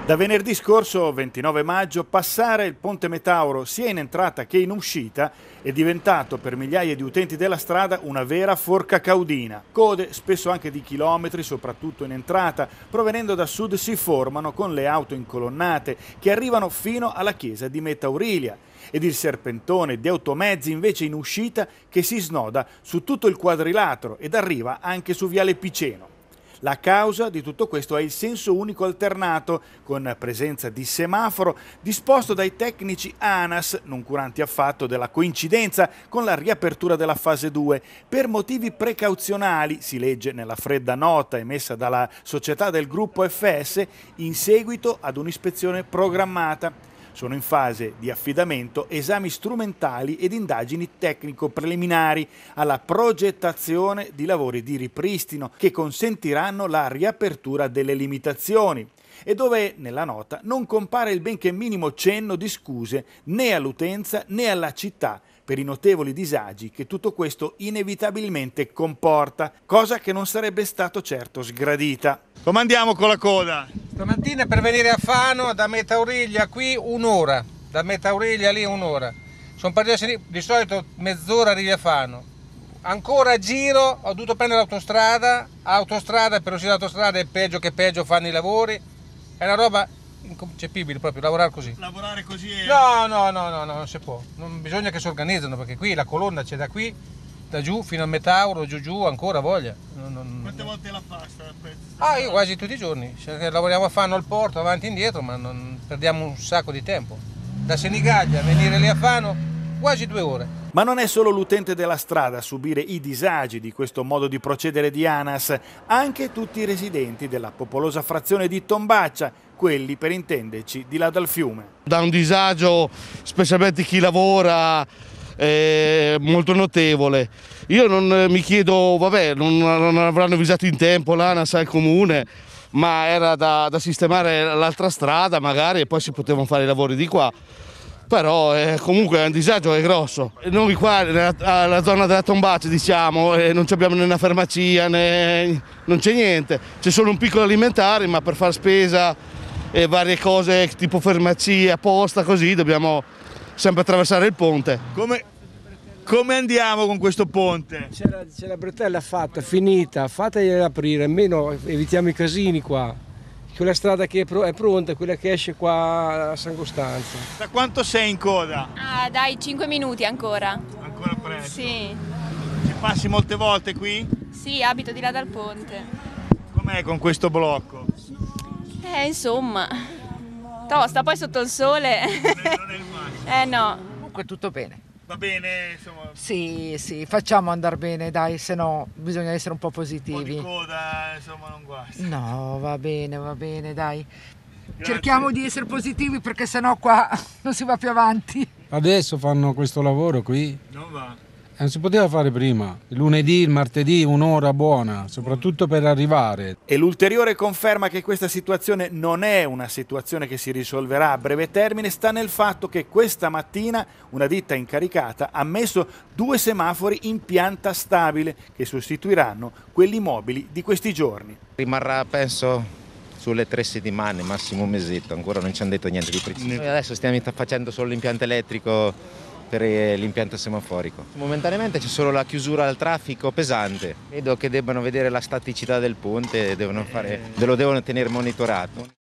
Da venerdì scorso, 29 maggio, passare il Ponte Metauro sia in entrata che in uscita è diventato per migliaia di utenti della strada una vera forca caudina. Code, spesso anche di chilometri, soprattutto in entrata, provenendo da sud si formano con le auto incolonnate che arrivano fino alla chiesa di Metaurilia ed il serpentone di automezzi invece in uscita che si snoda su tutto il quadrilatero ed arriva anche su Viale Piceno. La causa di tutto questo è il senso unico alternato, con presenza di semaforo, disposto dai tecnici ANAS, non curanti affatto della coincidenza con la riapertura della fase 2, per motivi precauzionali, si legge nella fredda nota emessa dalla società del gruppo FS, in seguito ad un'ispezione programmata. Sono in fase di affidamento esami strumentali ed indagini tecnico-preliminari alla progettazione di lavori di ripristino che consentiranno la riapertura delle limitazioni e dove nella nota non compare il benché minimo cenno di scuse né all'utenza né alla città per i notevoli disagi che tutto questo inevitabilmente comporta, cosa che non sarebbe stato certo sgradita. Come andiamo con la coda? Stamattina per venire a Fano da Metaurilia qui un'ora, da Metaurilia lì un'ora. Sono partito di solito mezz'ora arrivi a Fano. Ancora a giro ho dovuto prendere l'autostrada, per uscire dall'autostrada è peggio che peggio fanno i lavori. È una roba inconcepibile proprio, lavorare così. Lavorare così è... No, non si può. Non bisogna che si organizzano perché qui la colonna c'è da qui, da giù fino a Metauro, giù, ancora voglia. Quante volte la fa sta pezzo? Io quasi tutti i giorni. Lavoriamo a Fano al porto, avanti e indietro, ma non perdiamo un sacco di tempo. Da Senigallia a venire lì a Fano, quasi 2 ore. Ma non è solo l'utente della strada a subire i disagi di questo modo di procedere di ANAS, anche tutti i residenti della popolosa frazione di Tombaccia, quelli per intenderci di là dal fiume. Da un disagio, specialmente chi lavora, molto notevole. Io non mi chiedo, vabbè, non avranno avvisato in tempo l'ANAS al comune, ma era da sistemare l'altra strada magari e poi si potevano fare i lavori di qua. Però comunque un disagio è grosso. Noi qua alla zona della Tombaccia diciamo, non abbiamo né una farmacia, non c'è niente. C'è solo un piccolo alimentare, ma per fare spesa e varie cose tipo farmacia, posta, così dobbiamo sempre attraversare il ponte. Come andiamo con questo ponte? C'è la bretella fatta, finita, fategliela aprire, almeno evitiamo i casini qua. Quella strada che è pronta, quella che esce qua a San Costanzo. Da quanto sei in coda? Dai, 5 minuti ancora. Ancora presto? Sì. Ci passi molte volte qui? Sì, abito di là dal ponte. Com'è con questo blocco? Insomma, tosta, poi sotto il sole. Non è il massimo. No. Comunque tutto bene. Va bene, insomma. Sì, facciamo andare bene, dai, se no bisogna essere un po' Un po' positivi. di coda, insomma, non guasta. No, va bene, dai. Grazie. Cerchiamo di essere positivi perché sennò qua non si va più avanti. Adesso fanno questo lavoro qui, Non va. non si poteva fare prima. Il lunedì, il martedì, un'ora buona, soprattutto per arrivare. E l'ulteriore conferma che questa situazione non è una situazione che si risolverà a breve termine sta nel fatto che questa mattina una ditta incaricata ha messo 2 semafori in pianta stabile che sostituiranno quelli mobili di questi giorni. Rimarrà, penso, sulle 3 settimane, massimo un mesetto, ancora non ci hanno detto niente di preciso. Noi adesso stiamo facendo solo l'impianto elettrico per l'impianto semaforico. Momentaneamente c'è solo la chiusura al traffico pesante. Credo che debbano vedere la staticità del ponte e lo devono tenere monitorato.